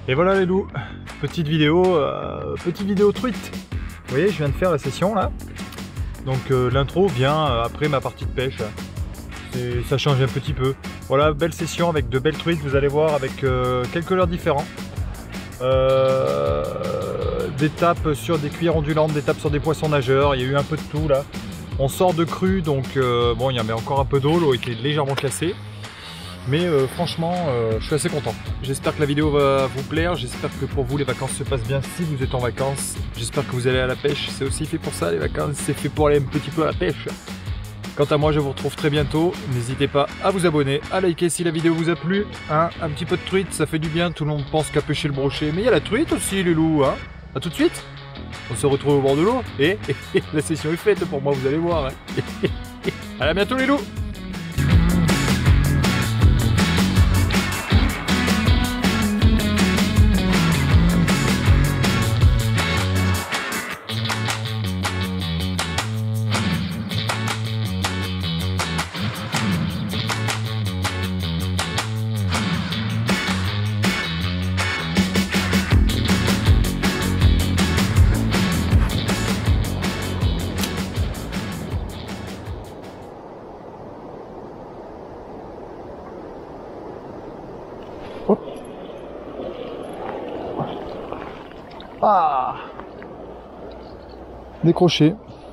Et voilà les loups, petite vidéo truite. Vous voyez, je viens de faire la session là. Donc l'intro vient après ma partie de pêche. Ça change un petit peu. Voilà, belle session avec de belles truites, vous allez voir, avec quelques leurres différents. Des tapes sur des cuillères ondulantes, des tapes sur des poissons nageurs, il y a eu un peu de tout là. On sort de crue, donc bon, il y avait encore un peu d'eau, l'eau était légèrement cassée. Mais franchement, je suis assez content. J'espère que la vidéo va vous plaire, j'espère que pour vous les vacances se passent bien si vous êtes en vacances. J'espère que vous allez à la pêche, c'est aussi fait pour ça les vacances, c'est fait pour aller un petit peu à la pêche. Quant à moi, je vous retrouve très bientôt. N'hésitez pas à vous abonner, à liker si la vidéo vous a plu. Hein, un petit peu de truite, ça fait du bien, tout le monde pense qu'à pêcher le brochet. Mais il y a la truite aussi les loups, hein. A tout de suite. On se retrouve au bord de l'eau et la session est faite pour moi, vous allez voir. Hein. Allez, à bientôt les loups. Hop. Ah, décroché.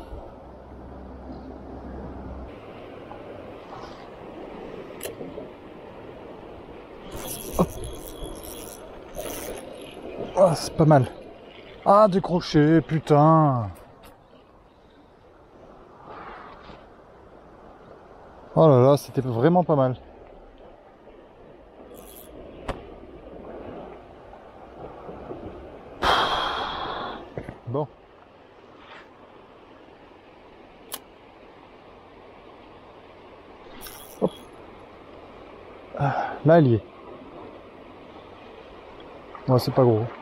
Hop. Ah, c'est pas mal. Ah, décroché, putain. Oh là là, c'était vraiment pas mal. Bon. Hop. Ah, là, elle y est. Ouais, c'est pas gros.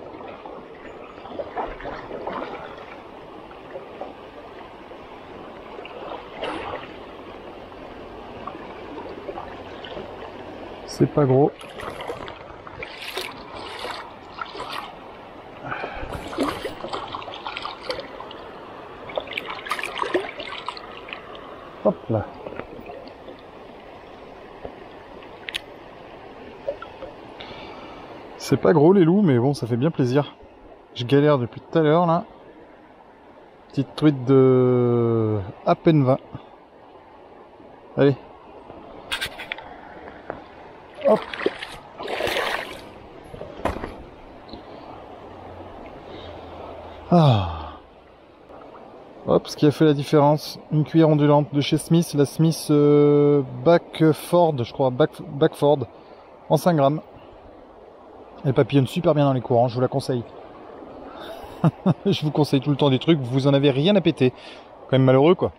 C'est pas gros. Hop là. C'est pas gros les loups, mais bon, ça fait bien plaisir. Je galère depuis tout à l'heure là. Petite truite de à peine 20. Allez. Hop. Ah. Hop, ce qui a fait la différence, une cuillère ondulante de chez Smith, la Smith Backford, je crois, Backford, en 5 grammes. Elle papillonne super bien dans les courants, je vous la conseille. Je vous conseille tout le temps des trucs, vous en avez rien à péter. Quand même malheureux quoi.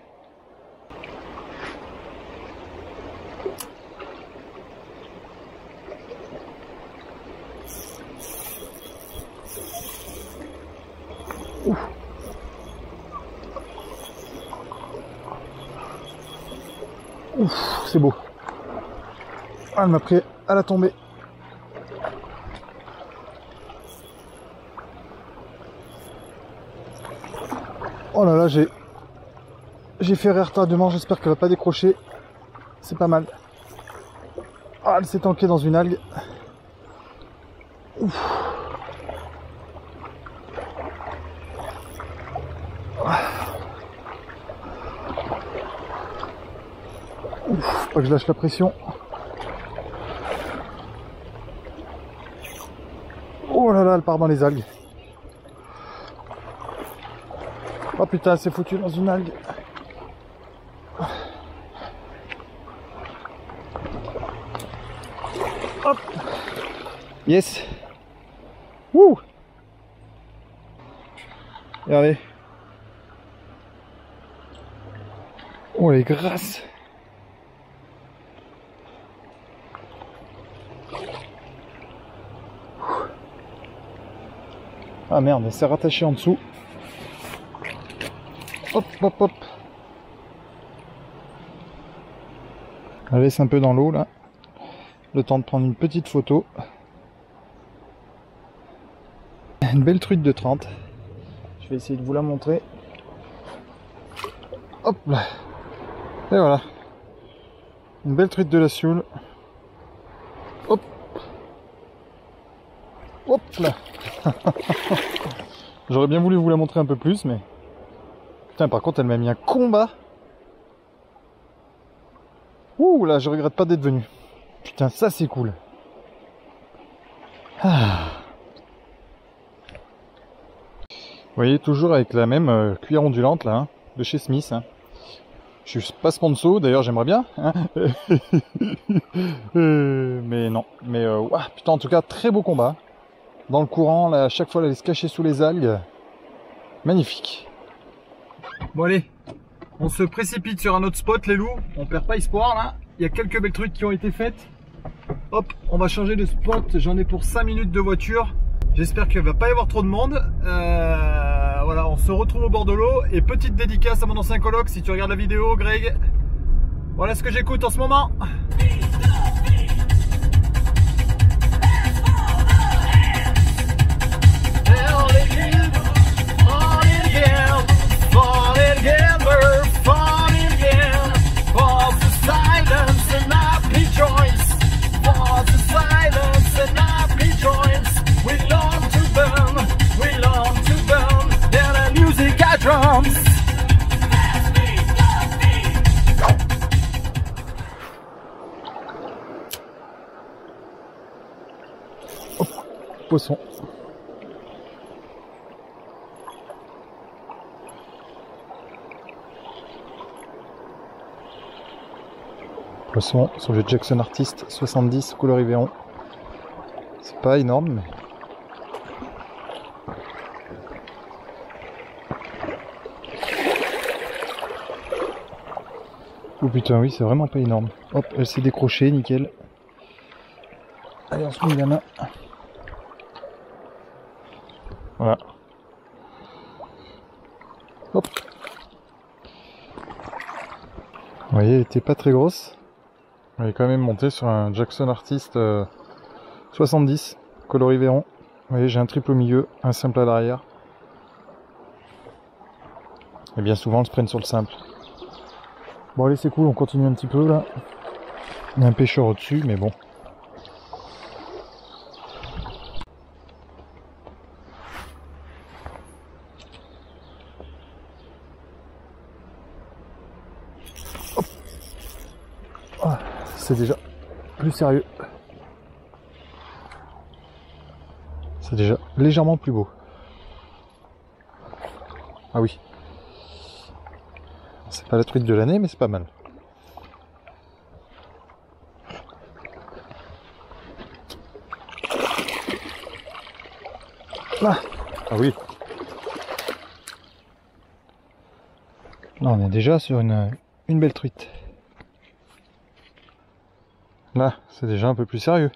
Ouf. Ouf, c'est beau. Ah, elle m'a pris à la tombée. Oh là là, j'ai fait retardement, j'espère qu'elle va pas décrocher. C'est pas mal. Ah, elle s'est ancrée dans une algue. Ouf. Ouf, pas que je lâche la pression. Oh là là, elle part dans les algues. Oh putain, elle s'est foutue dans une algue. Hop. Yes. Wouh. Regardez. Oh, elle est grasse. Ah merde, elle s'est rattachée en dessous. Hop, hop, hop. Elle laisse un peu dans l'eau là. Le temps de prendre une petite photo. Une belle truite de 30. Je vais essayer de vous la montrer. Hop là. Et voilà. Une belle truite de la Sioule. Hop. Hop là. J'aurais bien voulu vous la montrer un peu plus, mais... Putain, par contre, elle m'a mis un combat. Ouh là, je regrette pas d'être venu. Putain, ça c'est cool. Ah. Vous voyez, toujours avec la même cuillère ondulante là, hein, de chez Smith. Hein. Je suis pas sponsor, d'ailleurs j'aimerais bien. Hein. Mais non. Mais ouah, putain, en tout cas, très beau combat. Dans le courant, là, à chaque fois, elle allait se cacher sous les algues. Magnifique. Bon allez, on se précipite sur un autre spot les loups. On perd pas espoir là. Il y a quelques belles trucs qui ont été faites. Hop, on va changer de spot. J'en ai pour 5 minutes de voiture. J'espère qu'il ne va pas y avoir trop de monde. Voilà, on se retrouve au bord de l'eau. Et petite dédicace à mon ancien coloc, si tu regardes la vidéo, Greg. Voilà ce que j'écoute en ce moment. Poisson. Poisson sur le Jackson Artist 70 couleur Yveron. C'est pas énorme, mais... Oh putain, oui, c'est vraiment pas énorme. Hop, elle s'est décrochée, nickel. Allez, on se met la main. Voilà. Hop. Vous voyez, elle était pas très grosse. Elle est quand même montée sur un Jackson Artist 70 coloris Yveron. Vous voyez, j'ai un triple au milieu, un simple à l'arrière. Et bien souvent, on se prenne sur le simple. Bon allez, c'est cool, on continue un petit peu là. Il y a un pêcheur au-dessus, mais bon. Ah, c'est déjà plus sérieux. C'est déjà légèrement plus beau. Ah oui. C'est pas la truite de l'année, mais c'est pas mal. Là. Ah oui. Là, on est déjà sur une belle truite. Là, c'est déjà un peu plus sérieux.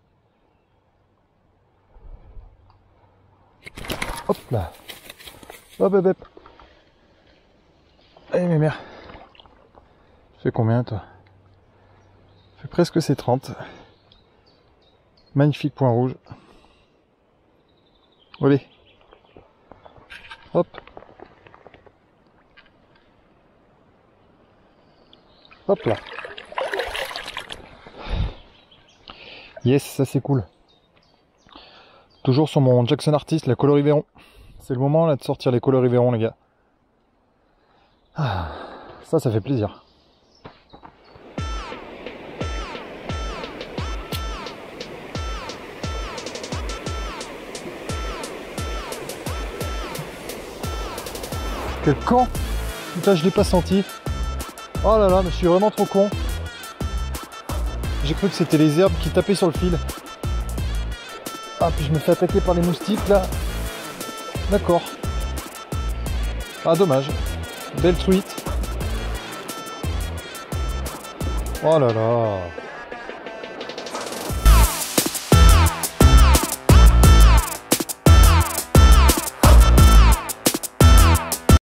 Hop là. Hop, hop, hop. Allez, mes mères. Tu fais combien, toi? Tu fais presque ces 30. Magnifique point rouge. Allez. Hop. Hop là. Yes, ça c'est cool. Toujours sur mon Jackson Artist, la coloris Yveron. C'est le moment là de sortir les coloris Yveron, les gars. Ah, ça fait plaisir. Quel con! Putain, je l'ai pas senti. Oh là là, mais je suis vraiment trop con. J'ai cru que c'était les herbes qui tapaient sur le fil. Ah, puis je me fais attaquer par les moustiques là. D'accord. Ah, dommage. Belle truite. Oh là là.